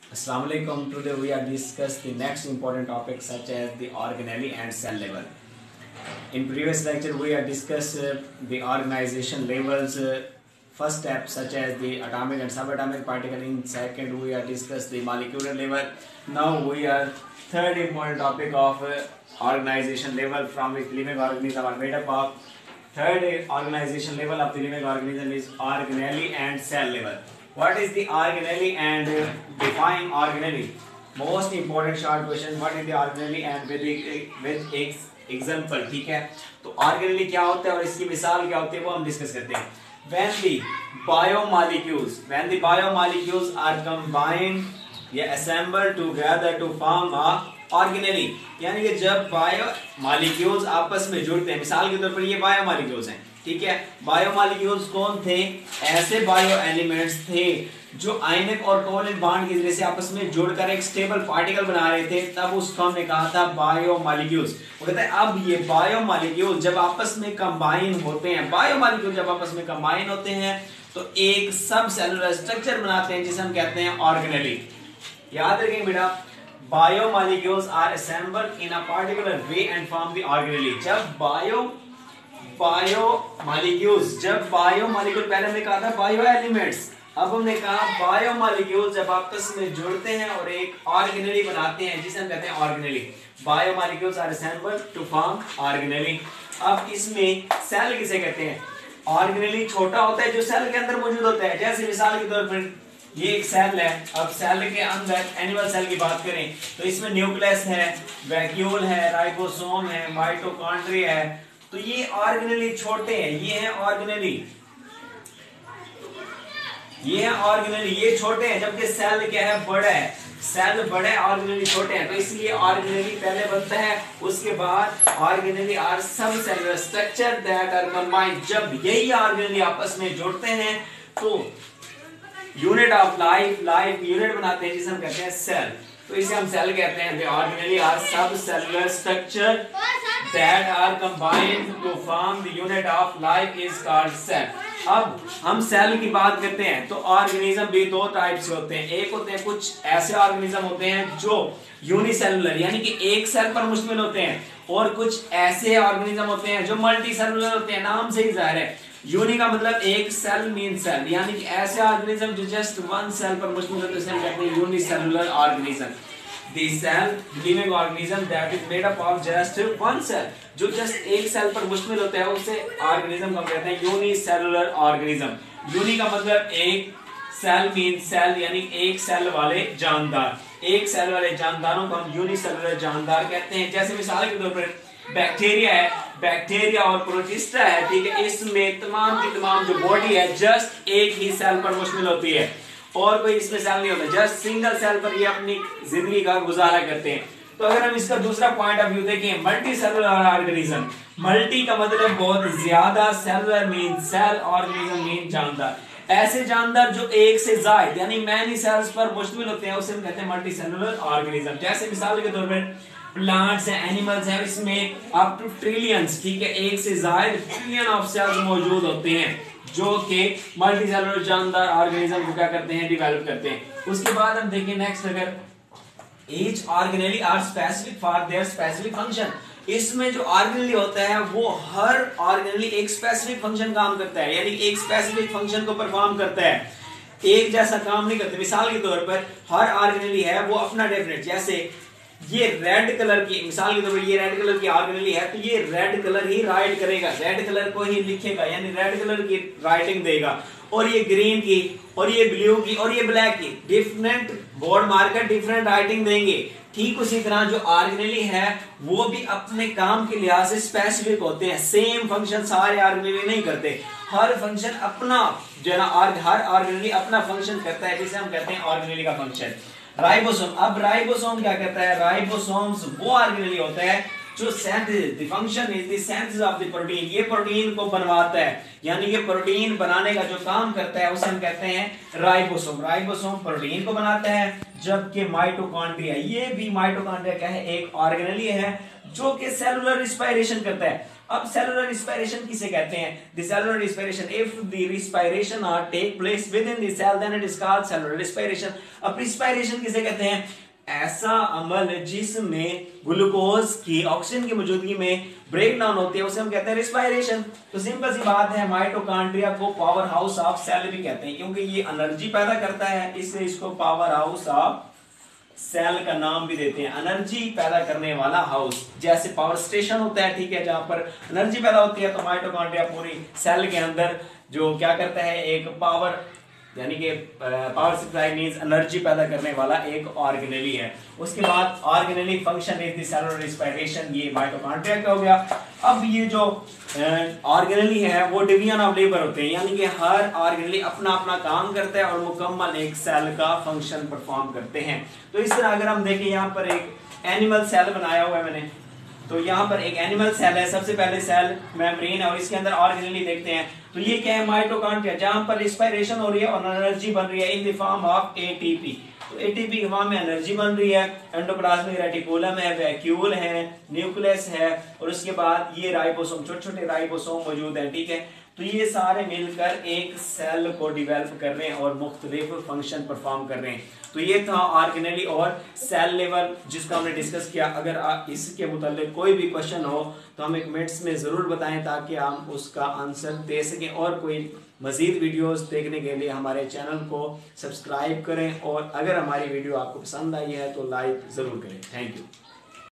Assalamu alaikum. Today we are discuss the next important topic such as the organelle and cell level. In previous lecture we are discussed the organization levels first step such as the atomic and subatomic particle. In second we are discussed the molecular level. Now we are third important topic of organization level from which living organisms are made up of. Third organization level of the living organism is organelle and cell level. What is the organelle and define organelle? Most important short question. What is the organelle and with example? ठीक है, तो organelle क्या होता है और इसकी मिसाल क्या होती है वो हम डिस्कस करते हैं. When the biomolecules are combined या assembled together to form a organelle, यानी कि जब बायोमोलिक्यूल्स आपस में जुड़ते हैं, मिसाल के तौर पर ये बायोमोलिक्यूल्स हैं, ठीक है. बायोमोलिक्यूल्स कौन थे? ऐसे बायो एलिमेंट्स थे जो आयनिक और कोवलेंट बॉन्ड की वजह से आपस में जुड़कर एक स्टेबल पार्टिकल बना रहे थे, तब उसको हमने कहा था बायोमोलिक्यूल्स. वो कहता है अब ये बायोमोलिक्यूल जब आपस में कंबाइन होते हैं, बायोमोलिक्यूल जब आपस में कंबाइन होते हैं तो एक सब सेलुलर स्ट्रक्चर बनाते हैं जिसे हम कहते हैं ऑर्गेनेली. याद रखें बेटा, biomolecules are assembled in a particular way and form the organelle. जब बायोमोलिक्यूल पहले हमने कहा था बायो एलिमेंट्स, अब हमने कहा बायोमोलिक्यूल जब आपस में जुड़ते हैं और एक ऑर्गेनेली बनाते हैं जिसे हम कहते हैं organelle. Biomolecules are assembled to form organelle. अब इसमें सेल किसे कहते हैं? ऑर्गेनेली छोटा होता है जो सेल के अंदर मौजूद होता है. जैसे मिसाल के तौर पर ये एक सेल है. अब सेल के अंदर एनिमल सेल की बात करें तो इसमें न्यूक्लियस है, वैक्यूल है, राइबोसोम है, माइटोकॉन्ड्रिया है. तो ये ऑर्गेनेली छोटे हैं, ये है ऑर्गेनेली, ये छोटे हैं, जबकि सेल क्या है? बड़ा है. सेल बड़ा है, ऑर्गेनेली छोटे हैं, तो इसलिए ऑर्गेनेली पहले बनता है. उसके बाद organelle are subcellular structure that are combined. जब यही ऑर्गेनेली आपस में जुड़ते हैं तो यूनिट ऑफ लाइफ यूनिट बनाते हैं जिसे हम कहते हैं सेल. तो इसे हम सेल कहते हैं. The organelle are subcellular structure that are combined to form the unit of life is called cell. अब हम सेल की बात करते हैं तो ऑर्गेनिज्म भी दो टाइप से होते हैं. एक होते हैं कुछ ऐसे ऑर्गेनिज्म होते हैं जो यूनिसेलुलर यानी कि एक सेल पर मुश्तमिल होते हैं, और कुछ ऐसे ऑर्गेनिज्म होते हैं जो मल्टी सेलुलर होते हैं. नाम से ही जाहिर है, यूनि का मतलब एक, सेल मीन सेल, यानी कि ऐसे ऑर्गेनिज्म जो जस्ट वन सेल पर मुश्तमिल होते हैं कहते हैं unicellular organism. The cell living organism that is made up of just one cell, जो जस्ट एक सेल पर मुश्तमिल होता है उसे ऑर्गेनिज्म को कहते हैं यूनिसेलुलर ऑर्गेनिज्म. यूनि का मतलब एक, सेल मीन सेल यानी एक सेल वाले जानदार. एक सेल वाले जानदारों को हम यूनिसेलुलर जानदार कहते हैं. जैसे मिसाल के तौर पर बैक्टीरिया है, बैक्टीरिया और प्रोटिस्ट है, ठीक है. इसमें तमाम की तमाम जो बॉडी है जस्ट एक ही सेल पर मुश्तमिल होती है और कोई इसमें सेल नहीं होता. जस्ट सिंगल सेल पर ये अपनी जिंदगी का गुजारा करते हैं. तो अगर हम इसका दूसरा पॉइंट ऑफ व्यू देखें, मल्टी सेलुलर ऑर्गेनिज्म. मल्टी का मतलब बहुत ज्यादा, cellular mean cell, organism mean जानदार. ऐसे जानदार जो एक से ज्यादा यानी मैनी सेल्स पर मुश्तमिल होते हैं उसे हम कहते हैं मल्टी सेलुलर ऑर्गेनिज्म. जैसे मिसाल के तौर पर प्लांट्स हैं, एनिमल्स हैं, इसमें अप टू ट्रिलियंस, ठीक है, एक से ज्यादा ट्रिलियन ऑफ सेल्स मौजूद होते हैं जो कि मल्टी सेलुलर जानदार ऑर्गेनिज्म को क्या करते हैं? डेवलप करते हैं. उसके बाद हम देखें नेक्स्ट, अगर each organelle are specific for their specific function. इसमें जो ऑर्गेनेली होता है वो हर ऑर्गेनेली एक स्पेसिफिक फंक्शन काम करता है, यानी एक स्पेसिफिक फंक्शन को परफॉर्म करता है, एक जैसा काम नहीं करते. मिसाल के तौर पर हर ऑर्गेनेली है वो अपना डेफिनेट, जैसे ये रेड कलर की, मिसाल के तौर पर ये रेड कलर की ऑर्गेनेली है तो ये रेड कलर ही राइट करेगा, रेड कलर को ही लिखेगा, यानी रेड कलर की राइटिंग देगा. और ये ग्रीन की, और ये ब्लू की, और ये ब्लैक की, different board marker different writing देंगे. ठीक उसी तरह जो ऑर्गेनेली है वो भी अपने काम के लिहाज से स्पेसिफिक होते हैं. सेम फंक्शन सारे ऑर्गेनेली नहीं करते, हर फंक्शन अपना जो है ना, हर ऑर्गेनेली अपना फंक्शन करता है जिसे हम कहते हैं ऑर्गेनेली का फंक्शन. राइबोसोम. अब राइबोसोम क्या करता है? राइबोसोम्स वो ऑर्गेनेली होता है जो the function is the synthesis of the protein. ये प्रोटीन को बनवाता है, यानी कि प्रोटीन बनाने का जो काम करता है उसे हम कहते हैं राइबोसोम. राइबोसोम प्रोटीन को बनाता है, जबकि माइटोकॉन्ड्रिया, ये भी माइटोकॉन्ड्रिया क्या है? एक ऑर्गेनेली है जो कि सेलुलर रिस्पायरेशन करता है. अब सेलुलर रिस्पायरेशन किसे कहते हैं? The cellular respiration, if the respiration are take place within the cell then it is called cellular respiration. अब रिस्पायरेशन किसे कहते हैं? ऐसा अमल जिसमें ग्लूकोज की ऑक्सीजन की मौजूदगी में ब्रेक डाउन होती है उसे हम कहते हैं रिस्पायरेशन। तो सिंपल सी बात है, माइटोकॉन्ड्रिया को पावर हाउस ऑफ सेल भी कहते हैं क्योंकि ये एनर्जी पैदा करता है, इससे इसको पावर हाउस ऑफ सेल का नाम भी देते हैं, एनर्जी पैदा करने वाला हाउस। जैसे पावर स्टेशन होता है, ठीक है, जहां पर एनर्जी पैदा होती है, तो माइटोकॉन्ड्रिया पूरी सेल के अंदर जो क्या करता है, एक पावर यानी कि पावर सप्लाई मींस एनर्जी पैदा करने वाला एक ऑर्गेनेली है। उसके बाद organelle function is the cellular respiration, ये माइटोकॉन्ड्रिया का हो गया। अब ये जो ऑर्गेनेली है वो डिवीजन ऑफ लेबर होते हैं, यानी कि हर ऑर्गेनेली अपना अपना काम करता है और मुकम्मल एक सेल का फंक्शन परफॉर्म करते हैं। तो इस तरह अगर हम देखें, यहाँ पर एक एनिमल सेल बनाया हुआ है मैंने, तो यहाँ पर एक एनिमल सेल है, सबसे पहले सेल मेम्ब्रेन है और इसके अंदर ऑर्गेनेली देखते हैं। तो ये क्या है? माइटोकॉन्ड्रिया, जहां पर रिस्पायरेशन हो रही है और एनर्जी बन रही है in the form of ATP. तो एटीपी के फॉर्म में एनर्जी बन रही है। एंडोप्लाज्मिक रेटिकुलम है, वैक्यूल है, न्यूक्लियस है और उसके बाद ये राइबोसोम, छोटे छोटे राइबोसोम मौजूद है, ठीक है। तो ये सारे मिलकर एक सेल को डिवेलप कर रहे हैं और मुख्तलिफ फंक्शन परफॉर्म कर रहे हैं। तो ये था ऑर्गेनेली और सेल लेवल जिसका हमने डिस्कस किया। अगर इसके मुताल्लिक कोई भी क्वेश्चन हो तो हमें कमेंट्स में ज़रूर बताएं ताकि हम उसका आंसर दे सकें। और कोई मज़ीद वीडियोस देखने के लिए हमारे चैनल को सब्सक्राइब करें और अगर हमारी वीडियो आपको पसंद आई है तो लाइक ज़रूर करें। Thank you.